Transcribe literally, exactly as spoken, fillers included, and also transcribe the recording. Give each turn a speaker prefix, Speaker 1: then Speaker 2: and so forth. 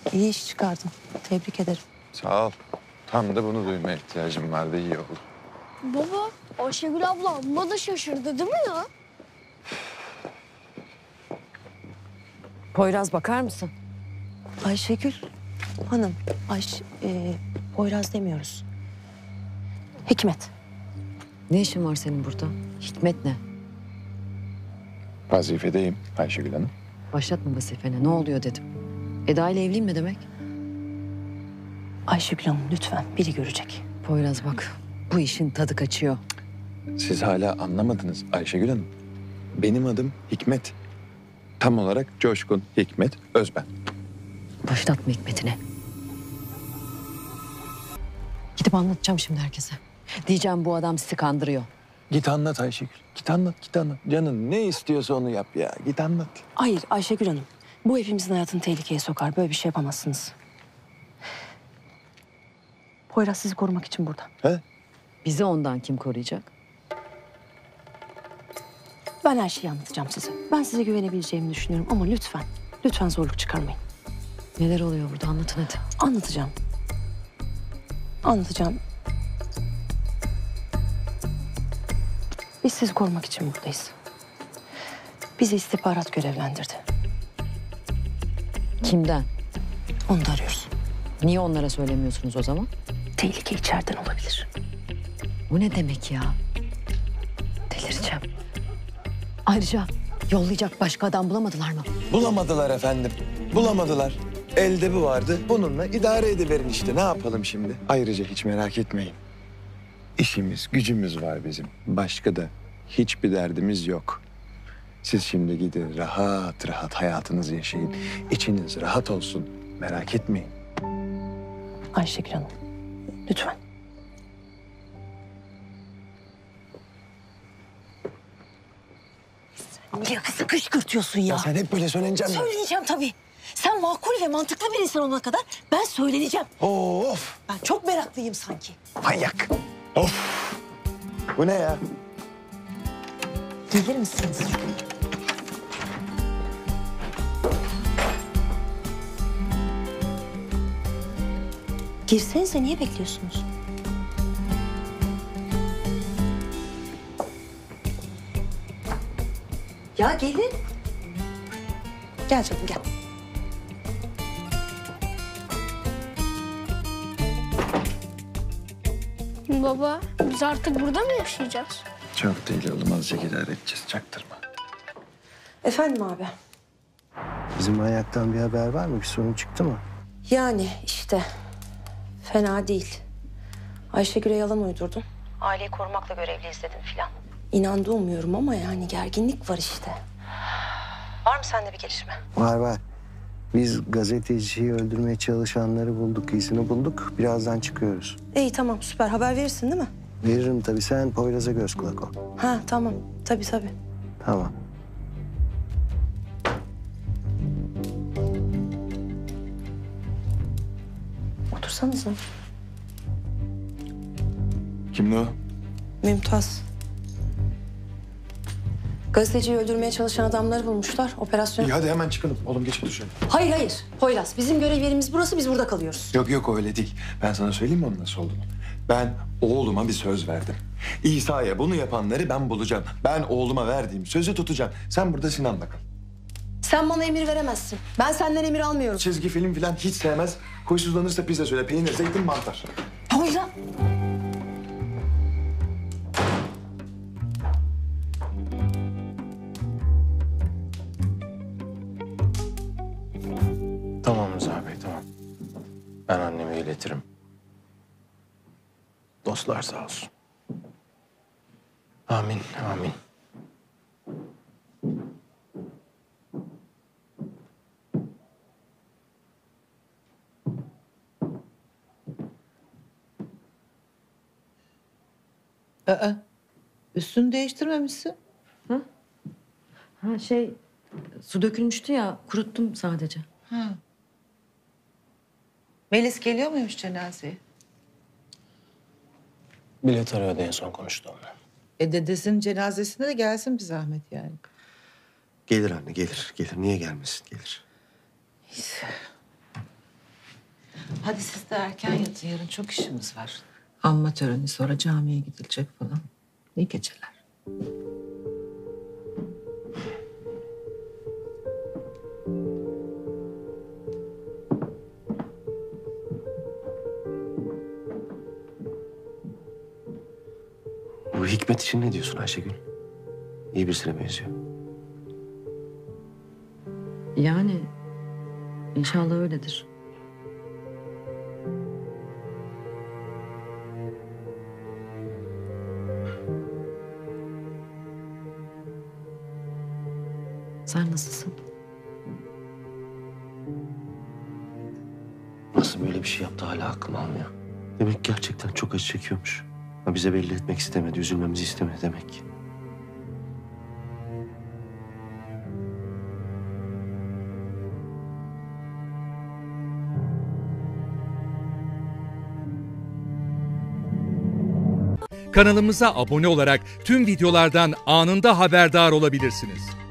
Speaker 1: İyi iş çıkardın. Tebrik ederim.
Speaker 2: Sağ ol. Tam da bunu duymaya ihtiyacım vardı. İyi oldu.
Speaker 3: Baba, Ayşegül abla amma da şaşırdı değil mi ya?
Speaker 4: Poyraz bakar mısın?
Speaker 1: Ayşegül Hanım, Ayş, e, Poyraz demiyoruz. Hikmet.
Speaker 4: Ne işin var senin burada? Hikmet ne?
Speaker 2: Vazifedeyim Ayşegül Hanım.
Speaker 4: Başlatma vazifene. Ne oluyor dedim. Eda ile evliyim mi demek?
Speaker 1: Ayşegül Hanım lütfen, biri görecek.
Speaker 4: Poyraz bak, bu işin tadı kaçıyor.
Speaker 2: Siz hala anlamadınız Ayşegül Hanım. Benim adım Hikmet. Tam olarak Coşkun Hikmet Özben.
Speaker 4: Başlatma Hikmet'ine. Gidip anlatacağım şimdi herkese. Diyeceğim bu adam sizi kandırıyor.
Speaker 2: Git anlat Ayşegül. Git anlat, git anlat. Canın ne istiyorsa onu yap ya. Git anlat.
Speaker 1: Hayır Ayşegül Hanım, bu hepimizin hayatını tehlikeye sokar. Böyle bir şey yapamazsınız. Poyraz sizi korumak için burada.
Speaker 2: He?
Speaker 4: Bizi ondan kim koruyacak?
Speaker 1: Ben her şeyi anlatacağım size. Ben size güvenebileceğimi düşünüyorum ama lütfen, lütfen zorluk çıkarmayın.
Speaker 4: Neler oluyor burada anlatın hadi.
Speaker 1: Anlatacağım. Anlatacağım. Biz sizi korumak için buradayız. Bizi istihbarat görevlendirdi.
Speaker 4: Kimden?
Speaker 1: Onu da arıyoruz.
Speaker 4: Niye onlara söylemiyorsunuz o zaman?
Speaker 1: Tehlike içeriden olabilir.
Speaker 4: Bu ne demek ya? Delireceğim. Ayrıca yollayacak başka adam bulamadılar mı?
Speaker 2: Bulamadılar efendim. Bulamadılar. Elde bu vardı. Bununla idare ediverin işte. Ne yapalım şimdi? Ayrıca hiç merak etmeyin. İşimiz, gücümüz var bizim. Başka da hiçbir derdimiz yok. Siz şimdi gidin rahat rahat hayatınızı yaşayın. İçiniz rahat olsun. Merak etmeyin.
Speaker 1: Ayşegül Hanım, lütfen. Niye kızı kışkırtıyorsun ya?
Speaker 2: Ya sen hep böyle söyleneceksin mi?
Speaker 1: Söyleyeceğim tabii. Sen makul ve mantıklı bir insan olana kadar ben söyleneceğim.
Speaker 2: Of!
Speaker 1: Ben çok meraklıyım sanki.
Speaker 2: Manyak! Of! Bu ne ya?
Speaker 1: Gelir misiniz? Girsenize, niye bekliyorsunuz? Ya gelin. Gel canım gel.
Speaker 3: Baba, biz artık burada mı yaşayacağız?
Speaker 2: Çok değil oğlum. Azıcık idare edeceğiz. Çaktırma.
Speaker 1: Efendim abi.
Speaker 5: Bizim manyaktan bir haber var mı? Bir sorun çıktı mı?
Speaker 1: Yani işte fena değil. Ayşegül'e yalan uydurdum. Aileyi korumakla görevliyiz dedim filan. İnandı umuyorum ama yani gerginlik var işte. Var mı sende bir gelişme?
Speaker 5: Var var. Biz gazeteciyi öldürmeye çalışanları bulduk, izini bulduk. Birazdan çıkıyoruz.
Speaker 1: İyi tamam süper, haber verirsin değil mi?
Speaker 5: Veririm tabii. Sen Poyraz'a göz kulak ol.
Speaker 1: Ha tamam, tabii tabii.
Speaker 5: Tamam.
Speaker 1: Otursanıza.
Speaker 2: Kimdi o?
Speaker 1: Mümtaz. Gazeteciyi öldürmeye çalışan adamları bulmuşlar. Operasyon...
Speaker 2: İyi hadi hemen çıkalım. Oğlum geç otur şöyle.
Speaker 1: Hayır hayır Poyraz. Bizim görev yerimiz burası. Biz burada kalıyoruz.
Speaker 2: Yok yok öyle değil. Ben sana söyleyeyim mi onun nasıl olduğunu? Ben oğluma bir söz verdim. İsa'ya bunu yapanları ben bulacağım. Ben oğluma verdiğim sözü tutacağım. Sen burada Sinan'la kal.
Speaker 1: Sen bana emir veremezsin. Ben senden emir almıyorum.
Speaker 2: Çizgi film falan hiç sevmez. Huysuzlanırsa pizza söyle. Peynir, zeytin, mantar.
Speaker 1: Poyraz.
Speaker 6: Tamam Rıza Bey, tamam. Ben anneme iletirim. Dostlar sağ olsun. Amin, amin.
Speaker 7: Aa, üstünü değiştirmemişsin.
Speaker 4: Ha şey, su dökülmüştü ya, kuruttum sadece.
Speaker 7: Ha. Melis geliyor muymuş cenazeye?
Speaker 6: Bilet arıyordu en son konuştu onunla.
Speaker 7: E dedesinin cenazesine de gelsin bir zahmet yani.
Speaker 5: Gelir anne, gelir. Gelir. Niye gelmesin? Gelir.
Speaker 7: Neyse. Hadi siz de erken yatın. Yarın çok işimiz var. Anma töreni, sonra camiye gidilecek falan. İyi geceler.
Speaker 8: Bu Hikmet için ne diyorsun Ayşegül? İyi birisine benziyor.
Speaker 4: Yani inşallah öyledir. Sen nasılsın?
Speaker 8: Nasıl böyle bir şey yaptı hala aklım almıyor. Demek ki gerçekten çok acı çekiyormuş. Ha, bize belli etmek istemedi, üzülmemizi istemedi demek ki.
Speaker 9: Kanalımıza abone olarak tüm videolardan anında haberdar olabilirsiniz.